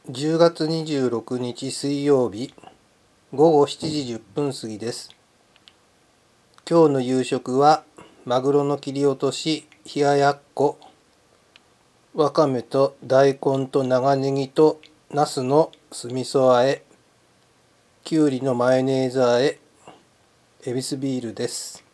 10月26日水曜日午後7時10分過ぎです。今日の夕食はマグロの切り落とし、冷ややっこ、わかめと大根と長ネギとナスの酢味噌和え、きゅうりのマヨネーズ和え、エビスビールです。